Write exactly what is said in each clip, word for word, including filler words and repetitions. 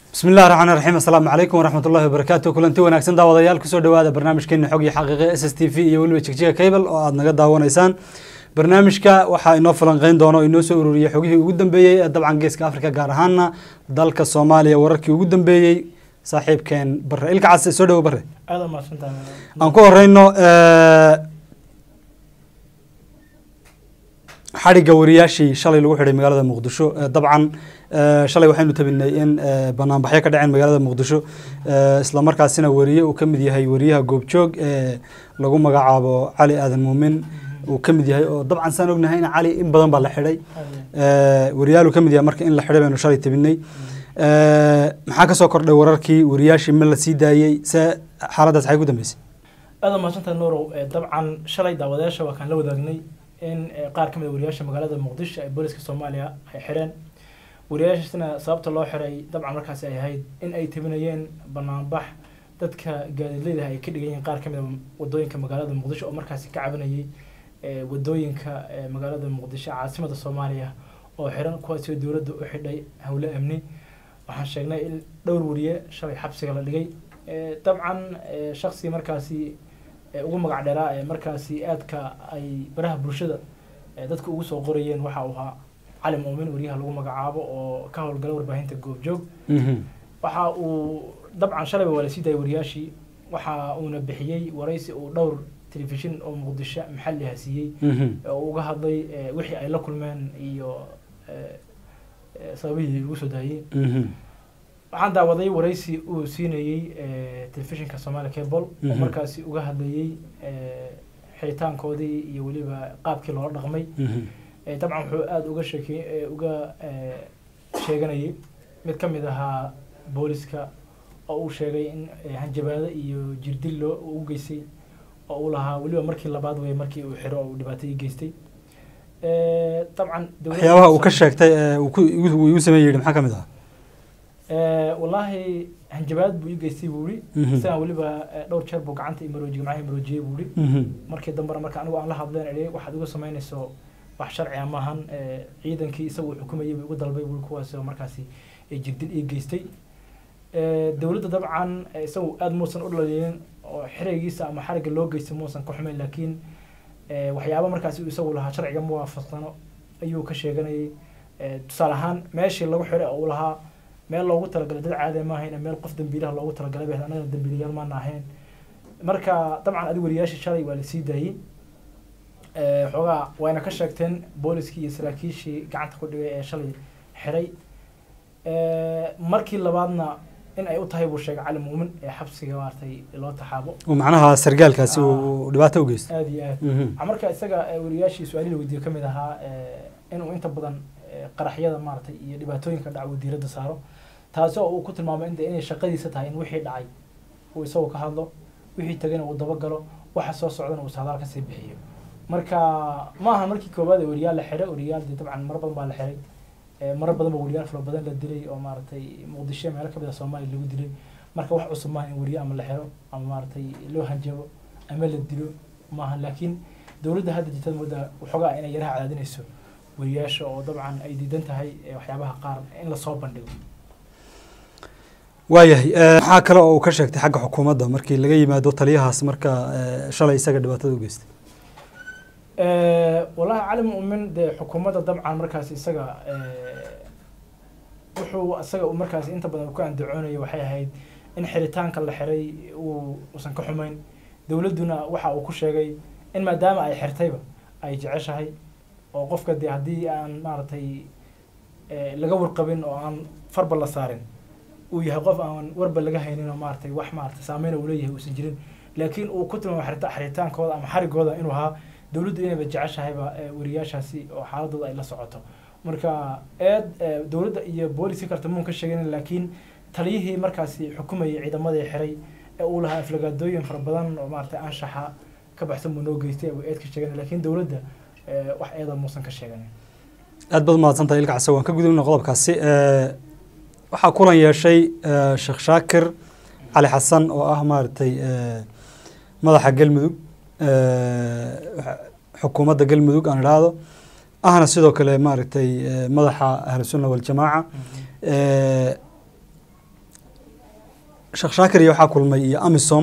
بسم الله الرحمن الرحيم السلام عليكم ورحمة الله وبركاته كلنتي وناكسن داوديال كسو دواada barnaamijkeena xog iyo xaqiiqo S S T V iyo waliba jigjiga cable oo aad naga daawanaysaan barnaamijka waxa inoo falanqeyn doono inoo soo ururiyay xogihii ugu dambeeyay ee dabcan geeska Afrika gaar ahaan dalka Soomaaliya wararkii ugu dambeeyay saaxiibkeen Barre Ilkaas soo dhaw Barre aad ma santaan aan ku horeyno ee xariga wariyaashii shalay lagu xidhay magaalada Muqdisho dabcan shalay waxaynu tabinay in banaanbaxyo ka dhaceen magaalada Muqdisho isla markaasina wariye uu kamid yahay wariyaha goobjoog ee lagu magacaabo Cali Aadan Muumin uu kamid yahay oo dabcan saan ognahay in Cali in badan baa la xidhay ee wariyaalu kamid yahay marka in la xidhay baynu shalay tabinay ee maxaa ka soo kordhay wararkii wariyaashii ma la sii daayay se xaaladaas ay ku dambeysay aad ma santaan Nuurow dabcan shalay daawadayaasha waa kan la wadaagnay in qaar kamid ah wariyaasha magaalada Muqdisho ay booliska Soomaaliya ay xireen wariyaashana sababta loo xiray dabcan markaas ay ahayd in ay tabinayeen banaanbax dadka gaadiidleyda ay ka dhigayeen qaar kamid ah wadooyinka magaalada Muqdisho oo markaas ka cabanayay ee wadooyinka magaalada Muqdisho caasimada Soomaaliya oo xiran kuwaas oo dawladda u xidhay hawlo amni waxaan sheegnay in dhowr wariye shalay xabsiga la dhigay ee dabcan shakhsi markaasi ugu magac dheeraa ee markaasi aadka ay baraha bulshada dadka ugu soo qorayeen waxa uu ahaa Cali Muumin wariyaha lagu magacaabo oo ka howlgala warbaahinta goobjoog waxa uu dabcan shalay waa la sii daayay wariyaashii waxa uuna bixiyay waraysi uu dhowr telefishin oo Muqdisho maxalli ah siiyay oo uga hadlay wixii ay la kulmeen iyo sababihii ugu soo daayay waxaan daawaday waraysi uu siinayay telefishinka Soomaali Cable oo markaasi uga hadlayay xiritaankoodii iyo waliba qaabkii loo dhaqmay dabcan wuxuu aad uga sheekay uga sheeganayay mid kamid ahaa booliska oo uu sheegay in hanjabaado iyo jirdil loo u geysay oo uu lahaa waliba markii labaad way markii uu xiro oo dhibaatay geystay ee dabcan waxyaabaha uu ka sheegtay uu ku uu sameeyay maxaa kamid ah ee wallahi hanjabaad buu geystay buuri saa waliba dhowr jeer buu gacanta imaroojiga macay imaroojiyay buuri markii dambe marka anigu aan la hadleen waxaad uga sameynayso wax sharci ah maahan ciidankii isagu xukumayay ugu dalbay buu kuwaas oo markaasi jirdil ee geystay ee dawladda dabcan isagu aad muusan u dhaleeyeen oo xirigiisa ama xariga loo geystay muusan ku xumeyn laakiin ee waxyaabo markaasi isagu lahaa sharciga muwaafaqsano ayuu ka sheeganayay tusaale ahaan meeshii lagu xiray oo lahaa meel loogu talagalay dad caadi ma ahayn meel qof dambiilaha loogu talagalay baa anaga dambiilayaal ma ahayn marka dabcan adigu wariyaasha shalay waa la sii daayay ee xogaa wayna ka sheegteen booliskii iyo saraakiishii gacanta ku dhigay ee shalay xiray ee markii labaadna in ay u tahay buu sheegay Cali Muumin ee xabsiga maartay loo taxaabo oo macnaha sargaalkaasi uu dhibaato u geystay aad iyo aad marka isaga wariyaashii su'aalaha weydiiyay kamid ahaa inuu inta badan qaraxyada maartay iyo dhibaatooyinka dhac wadiirada saaro taasoo uu ku tilmaamay inay shaqadiisa tahay in wixii dhacay uu isagu ka hadlo wixii tagayna uu daba galo waxa soo socdana uu saadaal ka sii bixiyo marka ma aha markii koobaad wariyaal la xiray wariyaal dabcan mar badan baa la xiray ee mar badan baa wariyaal fara badan la dilay oo maartay Muqdisho meel ka mid ah Soomaaliya lagu dilay marka wax cusub ma in wariyaal ama la xiro ama maartay loo hanjabo ama la dilo ma aha laakiin dawladda hadda jirta muddo waxoogaa inay yaraha cadaadinayso wariyaasha oo dabcan ay diidan tahay waxyaabaha qaar in la soo bandhigo waayahay waxa kale oo uu ka sheegtay xagga xukuumadda markii laga yimaado taliyahaas marka shalay isaga dhibaatada u geystay ee wallahi Cali Muumin de xukuumadda dabcan markaas isaga ee wuxuu asaga markaas inta badan ku andacoonay waxay ahayd in xiritaanka la xiray uu usan ka xumeyn dawladuna waxa uu ku sheegay in maadaama ay xirtayba ay jeceshahay oo qofka de hadii aan maartay ee laga warqabin oo aan farba la saarin uu yahay qof aan warba laga haynin oo maartay wax maartay saameyn uu leeyahay uu jirin laakiin uu ku tilmaamay xaritaankooda ama xarigooda inuu ahaa dawladdu inay jeceshahay ba wariyaashaasi oo xaaladooda ay la socoto marka eed dawladda iyo booliska kartamuun ka sheegeen laakiin taliyihii markaasi xukumayay ciidamadii xiray ee uu lahaa aflagaadooyin fara badan oo maartay anshaxa ka baxsan uu noo geystay oo eed ka sheegeen laakiin dawladda wax eeda muusan ka sheegan aad baad mahadsantahay Ilkaas waan ka gudubnaa qodobkaasi ee waxa kulan yeeshay Sheekh Shaakir Cali Xasan oo ah maartay madaxa galmudug xukuumadda galmudug aan iraado ahna sidoo kale maartay madaxa ahlu sunna wal jamaa ee sheekh shaakir iyo waxaa kulmay iyo amisom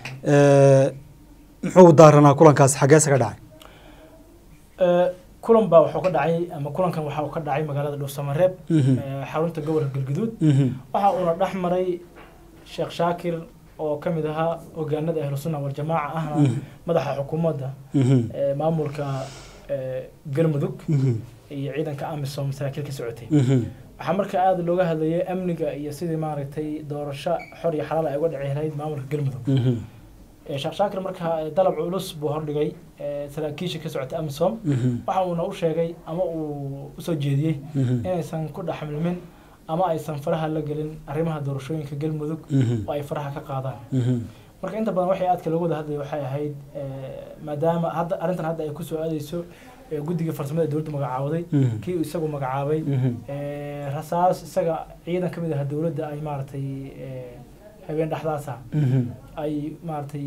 muxuu daaranaa kulankaas xageesa ka dhacay kulan baa wuxuu ka dhacay ama kulankan waxa uu ka dhacay magaalada Dhuusamareeb xarunta gobolka Galgaduud waxa uu dhex maray sheekh shaakir oo kamid ahaa hogaanada ahlu sunna wal jamaa ahna madaxa xukuumadda maamulka galmudug iyo ciidanka amisom saraakiil ka socotay waxa marka aad looga hadlayay amniga iyo sidii maaragtay doorasho xor iyo xalaal ay uga dhici lahayd maamulka galmudug sheekh shaakir marka dalab culus buu hordhigay saraakiisha ka socotay amisom waxa uu u sheegay ama uu u soo jeediyay inaysan ku dhaxmilmin ama aysan faraha la gelin arrimaha doorashooyinka galmudug oo ay faraha ka qaadaan marka inta badan waxay aadka looga wada hadlay waxay ahayd maadaama hadda arrintan hadda ay ku soo aadayso guddiga farsamada dawladda magacaawday kii isagu magacaabay rasaas isaga ciidan kamid ah dawladda ay maartay habeen dhaxdaasa ay maartay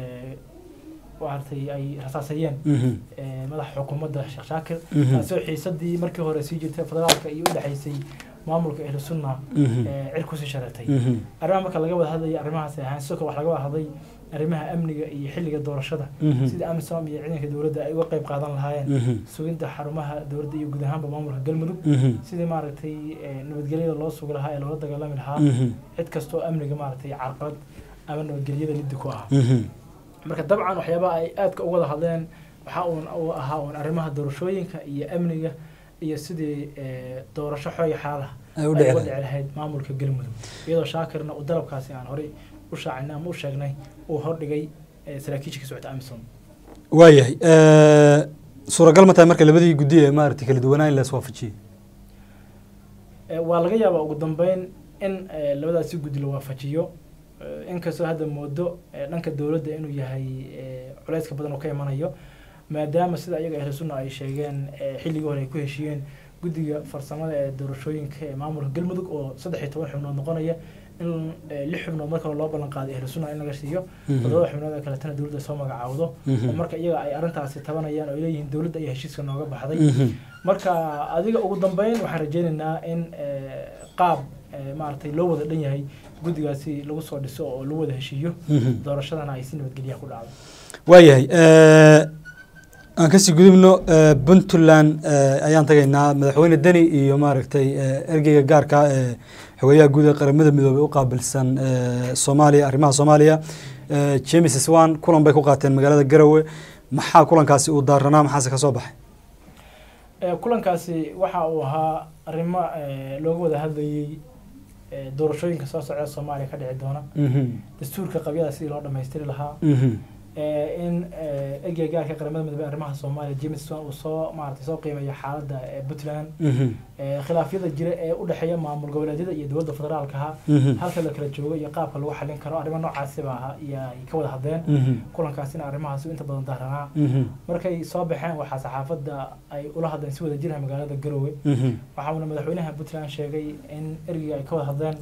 maartay ay rasaasayeen madaxa xukuumadda sheekh shaakir taasoo xiisadii markii hore sii jirtay federaalka iyo u dhaxaysay maamulka ahlu sunna cir ku sii shareetay arrimaha marka laga wada hadlay arrimahaas ay ahaan sidoo wax laga wada hadlay arrimaha amniga iyo xilliga doorashada sida amisom iyo ciidanka dawladda ay uga qayb qaadan lahaayeen suginta xarumaha dawladda iyo guud ahaanba maamulka galmudug sidii maaragtay nabadgelyada loo sugi lahaa ee loola dagaalami lahaa cid kastoo amniga maaragtay carqalad ama nabadgelyada liddi ku ah marka dabcan waxyaabaha ay aadka uga wada hadleen waxa uu ahaa uun arrimaha doorashooyinka iyo amniga iyo sidii doorasho xooy xaalaha ay u dhici lahayd maamulka galmudug iyadoo shaakirna uu dalabkaasi aan hore u shaacinay ama u sheegnay uu hordhigay saraakiisha ka socota amisom waayahay suuragal ma tahay marka labadii guddi ee maaragtay kala duwanaan la iswaafajiyey waa laga yaabaa ugu dambeyn in labadaasi guddi la waafajiyo inkastoo hadda moodo dhanka dawladda inuu yahay culayska badan oo ka imanayo maadaama sida ayaga ahlu sunna ay sheegeen xilligii hore ay ku heshiiyeen guddiga farsamada ee doorashooyinka ee maamulka galmudug oo saddex iyo toban xubnood noqonaya in lix xubnood marka loo ballan qaaday ahlu sunna in laga siiyo toddoba xubnood ee kaletana dawladda soo magacaawdo oo marka iyaga ay arrintaasi tabanayaan oo leeyihiin dawladda ayaa heshiiska nooga baxday marka adiga ugu dambeyn waxaan rajaynaynaa in qaab maaragtay loo wada dhan yahay guddigaasi lagu soo dhiso oo lagu wada heshiiyo doorashadana ay si nabadgelya ku dhacdo waayahay aan kasii gudubno puntland ayaan tagaynaa madaxweyne deni iyo maaragtay ergeyga gaarka ee xogayaha guud ee qaramada midoobay u qaabilsan soomaaliya arrimaha soomaaliya james swan kulan bay ku qaateen magaalada garowe maxaa kulankaasi uu daaranaa maxaase ka soo baxay kulankaasi waxa uu ahaa arrimo looga wada hadlayay doorashooyinka soo socda soomaaliya ka dhici doona dastuurka qabyada sidii loo dhammaystiri lahaa in ergeyga gaarka qaramada midoobay arrimaha soomaaliya james swan uu soo maaragtay soo qiimeeyo xaaladda puntland khilaafyada jira ee u dhexeeya maamul goboleedyada iyo dowladda federaalka ah halka la kala joogo iyo qaabka lagu xallin karo arrimo noocaasi baa ahaa iyo ay ka wada hadleen kulankaasina arrimahaasi inta badan daaranaa markay soo baxeen waxaa saxaafadda ay ula hadleen si wada jira magaalada garowe waxaana madaxweynaha puntland sheegay in ergeyga ay ka wada hadleen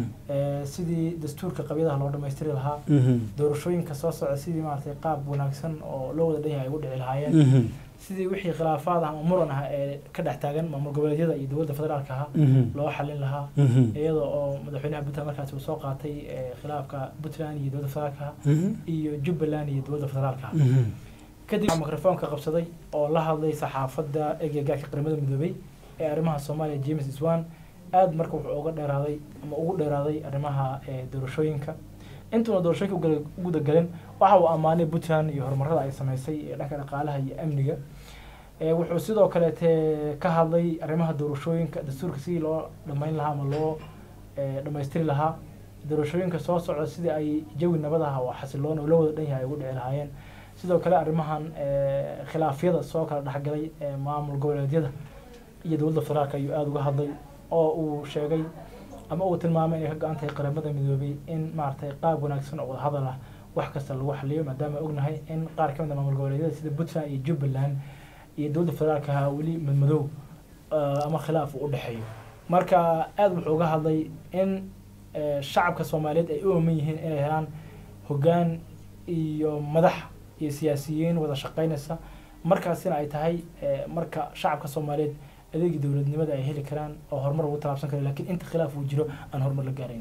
sidii dastuurka qabyadaha loo dhammaystiri lahaa doorashooyinka soo socda sidii maaragtay qaab wanaagsan oo loo wada dhan yahay ay ugu dhici lahaayeen sidii wixii khilaafaad ah ama muran ah ee ka dhex taagan maamul goboleedyada iyo dowladda federaalka ah loo xallin lahaa iyadoo oo madaxweynaha puntland markaasi uu soo qaatay khilaafka puntland iyo dowladda federaalka iyo jubbaland iyo dowladda federaalka kadib mikrofoonka qabsaday oo la hadlay saxaafadda ergeyga gaarka qaramada midoobay ee arrimaha soomaaliya james swan aad marka wuxuu uga dheeraaday ama ugu dheeraaday arrimaha doorashooyinka intuuna doorashooyinka u guda galin waxa uu ammaanay puntland iyo horumarada ay samaysay ee dhanka dhaqaalaha iyo amniga wuxuu sidoo kaleete ka hadlay arrimaha doorashooyinka dastuurka sidii loo dhammayn lahaa ama loo dhammaystiri lahaa doorashooyinka soo socda sidii ay jawi nabadaha oo xasiloon oo la wada dhan yahay ay ugu dhici lahaayeen sidoo kale arrimahan khilaafyada soo kala dhexgalay maamul goboleedyada iyo dowladda federaalka ayuu aada uga hadlay oo uu sheegay ama uu tilmaamay inay ka go-an tahay qaramada midoobay in maaragtay qaab wanaagsan oo wada hadal ah wax kasta lagu xaliyo maadaama ognahay in qaar ka mid ah maamul goboleedyada sida puntland iyo jubbaland iyo dowladda federaalka ah weli madmadow ama khilaaf u dhexeeyo marka aad wuxuu uga hadlay in shacabka soomaaliyeed ay u ooman yihiin inay helaan hoggaan iyo madax iyo siyaasiyiin wada shaqaynaysa markaasina ay tahay marka shacabka soomaaliyeed adeegii dowladnimada ay heli karaan oo horumar ugu talaabsan kara laakiin inta khilaaf uu jiro aan horumar la gaaraynin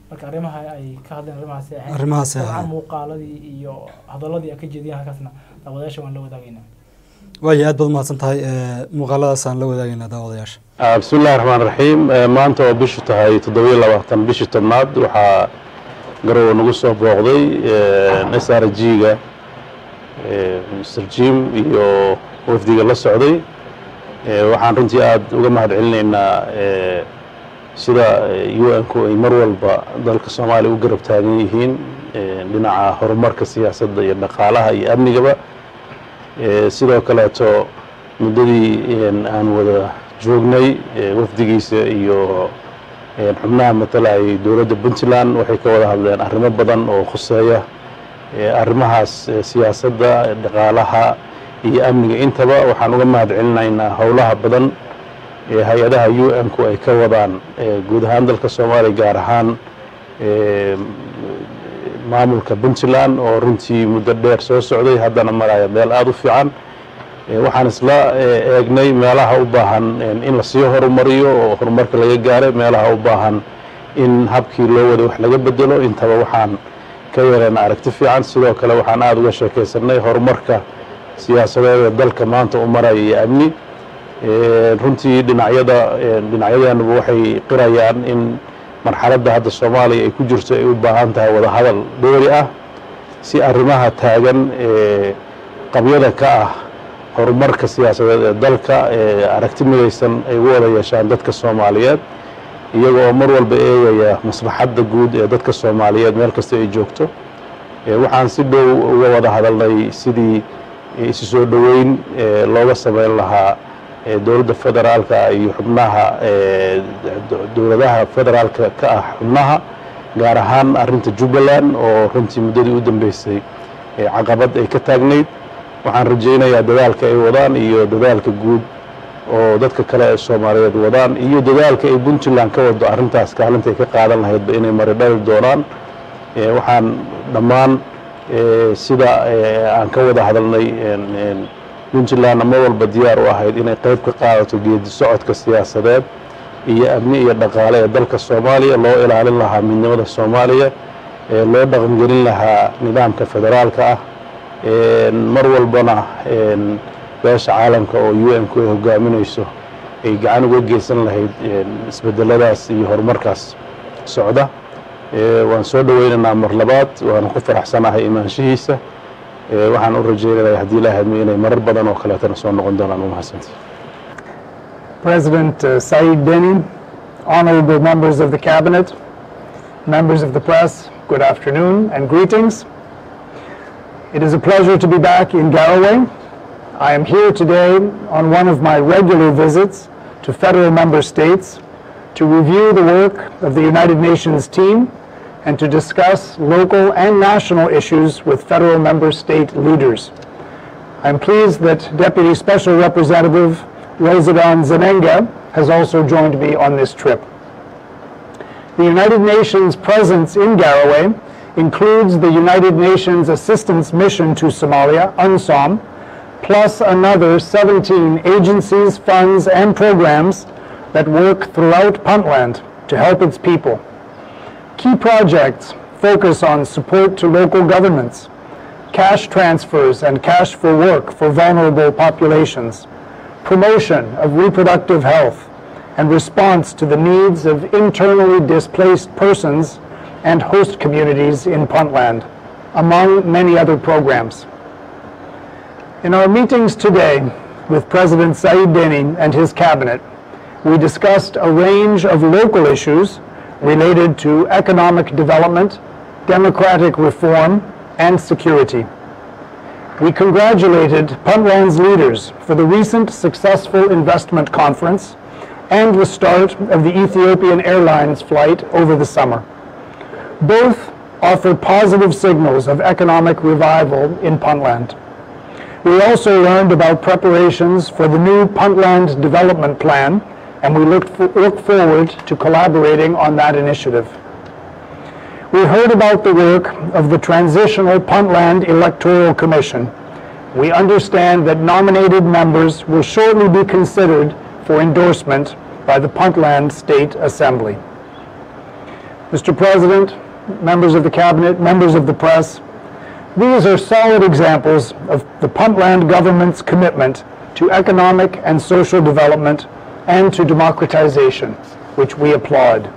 marka arrimaha ay ka hadleen arrimahaasi ahayn arrimahaasi ahayn muuqaaladii iyo hadaladii ka jeediyeen halkaasna daawadayaasha waan la wadaagaynaa waayo aad baad mahadsan tahay muuqaaladaas aan la wadaagaynaa daawadayaasha bismillahi raxmaan raxiim maanta oo bishu tahay toddoba iyo labaatan bishii tobnaad waxaa garowe nagu soo booqday s r g-ga mister jim iyo wafdiga la socday waxaan runtii aad uga mahad celinaynaa sida u n-ku ay mar walba dalka soomaaliya u garab taagan yihiin dhinaca horumarka siyaasadda iyo dhaqaalaha iyo amnigaba sidoo kaleeto muddadii aan wada joognay wafdigiisa iyo xubnaha matalayay dowladda puntland waxay ka wada hadleen arrimo badan oo khuseeya arrimahaas siyaasadda dhaqaalaha iyo amniga intaba waxaan uga mahad celinaynaa howlaha badan ee hay-adaha u n-ku ay ka wadaan guud ahaan dalka soomaaliya gaar ahaan maamulka puntland oo runtii muddo dheer soo socday haddana maraya meel aada u fiican waxaan isla eegnay meelaha u baahan in lasii horumariyo oo horumarka laga gaaray meelaha u baahan in habkii loo waday wax laga bedelo intaba waxaan ka yeelana aragti fiican sidoo kale waxaan aada uga sheekaysanay horumarka siyaasadeed ee dalka maanta u maraya iyo amni runtii dhinacyada dhinacyadeenaba waxay qirayaan in marxaladda hadda soomaaliya ay ku jirto ay u baahan tahay wada hadal dheeri ah si arrimaha taagan ee qabyada ka ah horumarka siyaasadeed ee dalka ee aragti midaysan ay u wada yeeshaan dadka soomaaliyeed iyaga oo mar walba eegaya maslaxadda guud ee dadka soomaaliyeed meel kasta ay joogto waxaan si dhow uga wada hadalnay sidii isu soo dhoweyn looga sameyn lahaa dowladda federaalka iyo xubnaha dowladaha federaalka ka ah xubnaha gaar ahaan arrinta jubbaland oo runtii muddadii u dambeysay caqabad ay ka taagnayd waxaan rajaynayaa dadaalka ay wadaan iyo dadaalka guud oo dadka kale ee soomaaliyeed wadaan iyo dadaalka ay puntland ka wado arrintaas kaalintay ka qaadan lahaydba inay mari dhali doonaan waxaan dhammaan sida aan ka wada hadalnay puntlandna mar walba diyaar u ahayd inay qayb ka qaadato geedi socodka siyaasadeed iyo amni iyo dhaqaale ee dalka soomaaliya loo ilaalin lahaa midnimada soomaaliya loo dhaqangelin lahaa nidaamka federaalka ah mar walbana beesha caalamka oo u n-ku ay hogaaminayso ay gacan uga geysan lahayd isbedeladaas iyo horumarkaas socda waan soo dhoweynaynaa mar labaad waana ku faraxsanahay imaanshihiisa waxaan u rajaynayaa haddii ilaahay hadmi inay marar badan oo kaleetana soo noqon doonaan u mahadsantii President uh, Saeed Deni, honorable members of the cabinet, members of the press, good afternoon and greetings. It is a pleasure to be back in Garowe. I am here today on one of my regular visits to federal member states to review the work of the United Nations team and to discuss local and national issues with federal member state leaders. I'm pleased that Deputy Special Representative Rosadan Zenenga has also joined me on this trip. The United Nations presence in Garowe includes the United Nations Assistance Mission to Somalia, UNSOM, plus another seventeen agencies, funds, and programs that work throughout Puntland to help its people. Key projects focus on support to local governments, cash transfers and cash for work for vulnerable populations, promotion of reproductive health, and response to the needs of internally displaced persons and host communities in Puntland, among many other programs. In our meetings today with President Saeed Deni and his cabinet, we discussed a range of local issues related to economic development, democratic reform, and security. We congratulated Puntland's leaders for the recent successful investment conference and the start of the Ethiopian Airlines flight over the summer. Both offer positive signals of economic revival in Puntland. We also learned about preparations for the new Puntland Development Plan, and we look, for, look forward to collaborating on that initiative. We heard about the work of the Transitional Puntland Electoral Commission. We understand that nominated members will shortly be considered for endorsement by the Puntland State Assembly. Mister President, members of the Cabinet, members of the press, these are solid examples of the Puntland government's commitment to economic and social development and to democratization, which we applaud.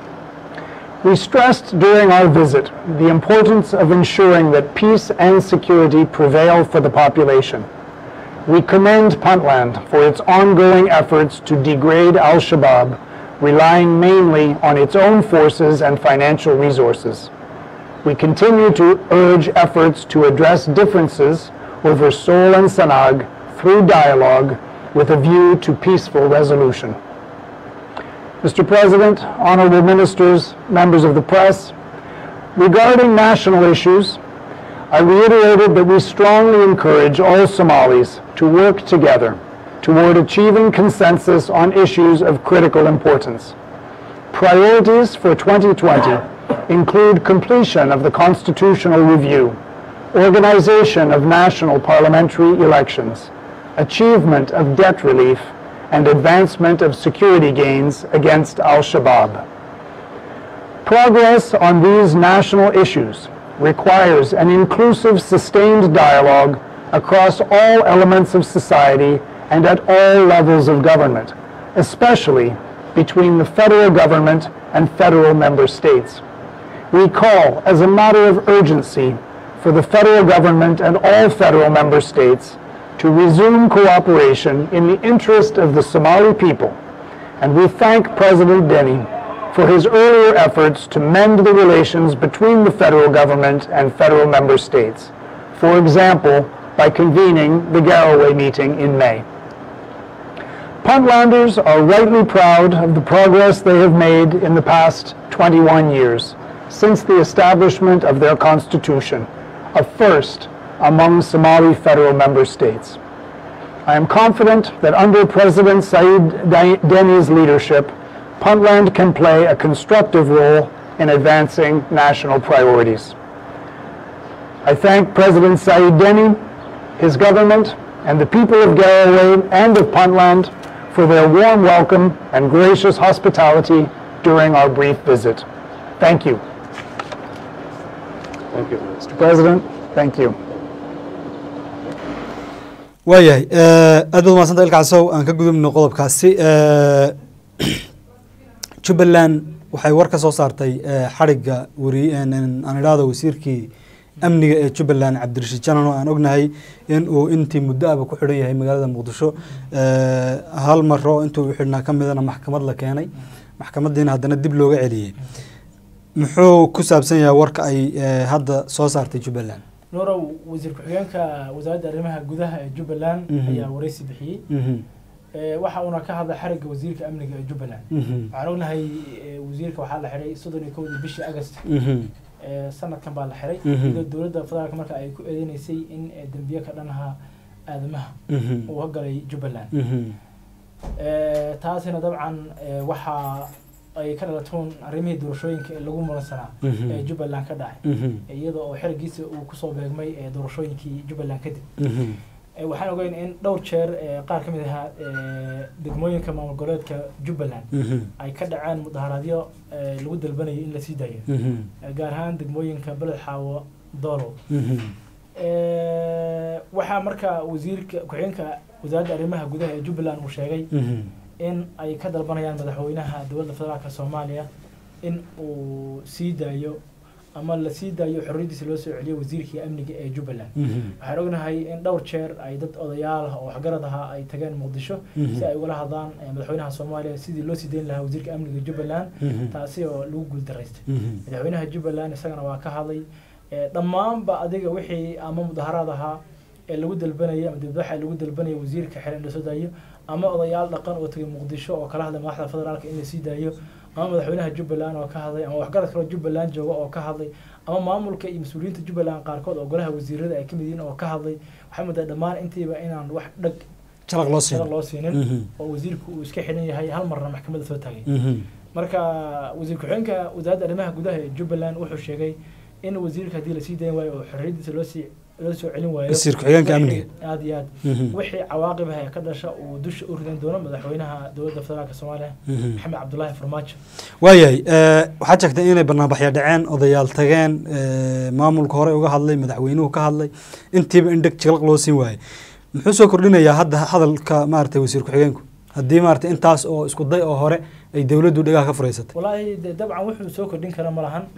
We stressed during our visit the importance of ensuring that peace and security prevail for the population. We commend Puntland for its ongoing efforts to degrade al-Shabaab, relying mainly on its own forces and financial resources. We continue to urge efforts to address differences over Sool and Sanag through dialogue with a view to peaceful resolution. Mister President, honorable ministers, members of the press, regarding national issues, I reiterated that we strongly encourage all Somalis to work together toward achieving consensus on issues of critical importance. Priorities for twenty twenty include completion of the constitutional review, organization of national parliamentary elections, achievement of debt relief, and advancement of security gains against al-Shabaab. Progress on these national issues requires an inclusive, sustained dialogue across all elements of society and at all levels of government, especially between the federal government and federal member states. We call, as a matter of urgency, for the federal government and all federal member states to resume cooperation in the interest of the Somali people, and we thank President Deni for his earlier efforts to mend the relations between the federal government and federal member states, for example, by convening the Garowe meeting in May. Puntlanders are rightly proud of the progress they have made in the past twenty-one years, since the establishment of their constitution, a first among Somali federal member states. I am confident that under President Said Deni's leadership, Puntland can play a constructive role in advancing national priorities. I thank President Said Deni, his government, and the people of Garowe and of Puntland for their warm welcome and gracious hospitality during our brief visit. Thank you. Thank you. Mister President, thank you. waayahay aad baad umahadsanta ilkaasow aan ka gudubno qodobkaasi Jubbaland waxay war ka soo saartay xariga wari aan idhaahdo wasiirkii amniga ee Jubbaland Cabdirashiid Janan oo aan ognahay in uu intii muddo ah ku xidhan yahay magaalada Muqdisho hal mar oo intuu xidhnaa ka midana maxkamad la keenay maxkamadiina haddana dib looga celiyay muxuu ku saabsan yahay warka ay hadda soo saartay Jubbaland نورو وزير كحيانك وزارة الرمها جودها جبلان هي ورئيس بحي waxa una ka hadla xariga wasiirka amniga ee Jubbaland waxaan ognahay wasiirka waxa la xiray soddon iyo kow bishii August ee sanadkan baa la xiray dowladda federaalka marka ay ku eedeysay in dambiye ka dhanaha aadamaha uu galay Jubbaland ee taasina dabcan waxa ay ka dhalatoon arrimihii doorashooyinka ee lagu muransanaa ee Jubbaland ka dhacay iyadoo oo xirigiisa uu ku soo beegmay ee doorashooyinkii Jubbaland kadib ee waxaan ogeyn in dhowr jeer qaar kamid ah degmooyinka maamul goboleedka Jubbaland ay ka dhaceen mudaharaadyo lagu dalbanayay in la sii daayo gaar ahaan degmooyinka Balad Xaawo Doolo ee waxa marka wasiirka ku-xigeenka wasaaradda arrimaha gudaha ee Jubbaland uu sheegay in ay ka dalbanayaan madaxweynaha dowladda federaalka Soomaaliya in uu sii daayo ama la sii daayo xorriyadiisa loo soo celiyo wasiirkii amniga ee Jubbaland waxaan ognahay in dhowr jeer ay dad odayaal ah oo waxgarad ah ay tageen Muqdisho si ay uga hadlaan madaxweynaha Soomaaliya sidii loo sii deyn lahaa wasiirka amniga Jubbaland taasi oo lagu guuldareystay madaxweynaha Jubbaland isagana waa ka hadlay dhammaanba adiga wixii ama mudaharaad ahaa ee lagu dalbanayay ama dibadbax lagu dalbanayay wasiirka xiran la soo daayo ama odayaal dhaqan oo tagay Muqdisho oo kala hadlay madaxda federaalka in la sii daayo ama madaxweynaha Jubbaland oo ka hadlay ama waxgarad kale Jubbaland jooga oo ka hadlay ama maamulka iyo mas'uuliyiinta Jubbaland qaarkood oo golaha wasiirada ay kamid yihiin oo ka hadlay waxa muddo dhammaan intiiba inaan wax dhag sharaq loo siin loo siinin oo wasiirku uu iska xiran yahay hal marna maxkamadda soo taagay marka wasiirka xigeenka wasaaradda arrimaha gudaha ee Jubbaland wuxuu sheegay in wasiirka hadii la sii dayn waayo oo xorriyadiisa loo sii loo soo celin waayo wasiir ku-xigeenka amniga aad iyo aad wixii cawaaqib ah ka dhasha uu dusha u ridan doono madaxweynaha dowladda federaalka Soomaaliya Maxamed Cabdullaahi Farmaajo waayahay waxaad sheegtay inay barnaamijyo dhaceen odayaal tageen maamulka hore uga hadlay madaxweynuhu ka hadlay intiiba indhag jiqlaq loo siin waayay muxuu soo kordhinayaa hadda hadalka maartay wasiir ku-xigeenku haddii maartay intaas oo isku day oo hore ay dawladdu dhagaha ka fureysatay wallaahi dabcan wuxuu soo kordhin kara ma lahan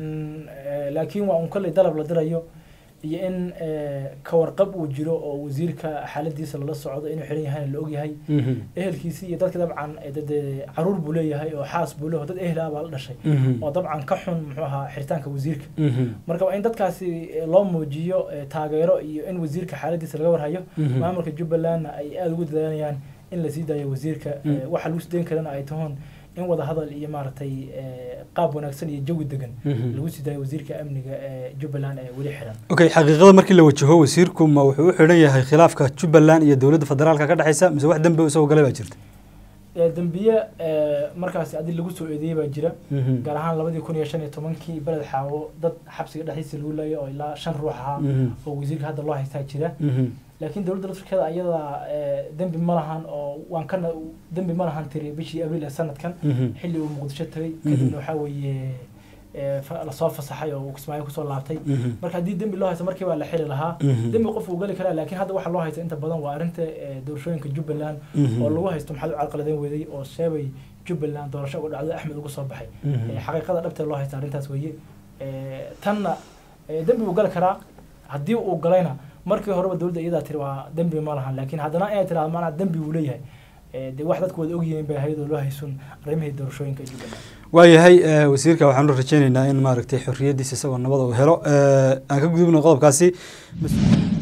laakiin waa un kale dalab la dirayo iyo in ka warqab uu jiro oo wasiirka xaaladiisa la socdo inuu xiran yahay la og yahay ehelkiisa iyo dadka dabcan dad caruur buu leeyahay oo xaas buu leeyahay dad ehel ah baa la dhashay oo dabcan ka xun muxuu ahaa xiritaanka wasiirka marka waa in dadkaasi loo muujiyo taageero iyo in wasiirka xaaladiisa laga warhayo maamulka Jubbaland ay aad ugu dadaalayaan in la sii daayo wasiirka waxa lagu sideen karana ay tahoon in wada hadal iyo maartay qaab wanaagsan iyo jawi degan lagu sii daayo wasiirka amniga Jubbaland ee wali xiran okay xaqiiqada markii la wajaho wasiirku ma wuxuu u xiran yahay khilaafka Jubbaland iyo dawladda federaalka ka dhaxaysa mise wax dambe soo galay baa jirta dambiye markaas adii lagu soo eedeeyay baa jira gaar ahaan laba kun iyo shan iyo toban-kii balad xaawo dad xabsiga dhexdiisa lagu leeyahay oo ilaa shan ruux ah oo wasiirka hadda loo haystaa jira laakiin dawladda Turkiga ayada dambi ma lahan oo waan kana dambi ma lahan tiri bishii abriil sanadkan xilli uu Muqdisho tagay kadibna waxa weeye la soo fasaxay oo Kismaayo ku soo laabtay marka hadii dambi loo haysto markii waa la xiri lahaa dambi qof uu gali karaa laakiin hadda waxa loo haysto inta badan waa arinta doorashooyinka Jubbaland oo lagu haysto maxal carqaladeyn weeday oo sheebay Jubbaland doorasho uga dhacday Axmed ugu soo baxay xaqiiqada dhabta loo haysto arintaas weeye tanna dambi uu gali karaa hadii uu galayna markii horeba dawladda iyada tiri waa dambi ma lahan laakiin haddana ay tiraahdo maana dambi uu leeyahay ee wax dadku wada og yihiin bay hay'ado loo haysun arrimaha doorashooyinka Jubbaland waayahay wasiirka waxaan u rajaynaynaa in maaragtay xorriyadiisa isagoo nabad u helo aan ka gudubno qodobkaasi